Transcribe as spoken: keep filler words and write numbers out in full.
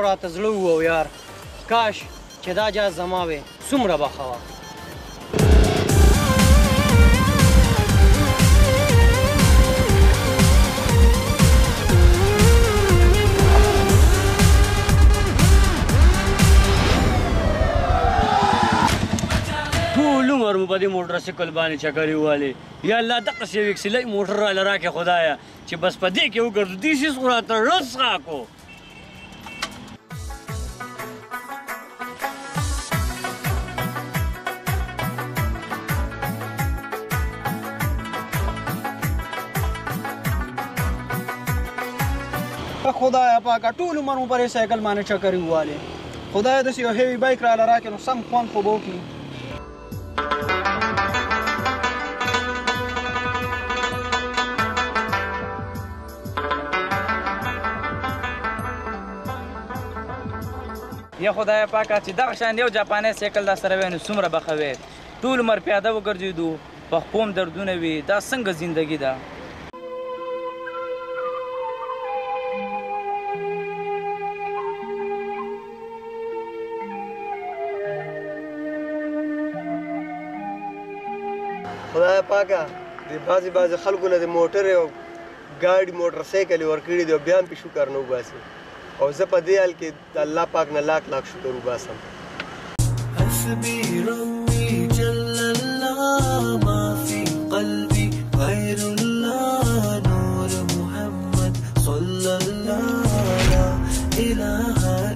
راته زړه ووه یار کاش چې دا جاز زما وې څومره به ښه وه ټول عمر مو په دې موټر سایکل باندې چکرې ووهلې یا الله دقسې یو اکسیلۍ موټر راله راکړې خدایه چې بس په دې کې وګرځو دې شیز خو راته ړڅ ښاکو خدایا پاکه ټول عمر مو په دې سایکل باندې چکرې ووهلې خدایا داسې یو هیوي بایک راله راکړې نو سم خوند خو به وکړي یا خدای پاکه چې دغه شان یو جاپانی سایکل دا سره وی نو څومره به ښه وی ټول عمر پیاده وګرځېدو په خپو هم دردونه وي دا څنګه زندګي ده خدای پاکه د بعضې بعضې خلکو نه د موټرې او ګاډي موټر سایکل یې ورکړي دي او بیا هم پې شکر نه وباسي او زه په دې حال کې د الله پاک نه لاک لاک شکر وباسم حسبي ربي جل الله ما في قلبي غير الله نور محمد صلى الله لا إله